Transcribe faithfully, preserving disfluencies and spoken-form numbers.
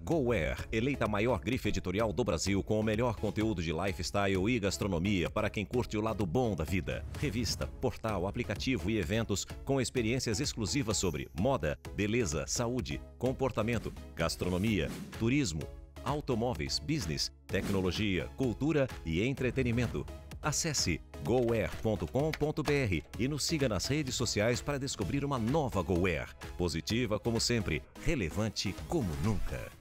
GoWare, eleita a maior grife editorial do Brasil com o melhor conteúdo de lifestyle e gastronomia para quem curte o lado bom da vida. Revista, portal, aplicativo e eventos com experiências exclusivas sobre moda, beleza, saúde, comportamento, gastronomia, turismo, automóveis, business, tecnologia, cultura e entretenimento. Acesse goware ponto com ponto br e nos siga nas redes sociais para descobrir uma nova GoWare. Positiva como sempre, relevante como nunca.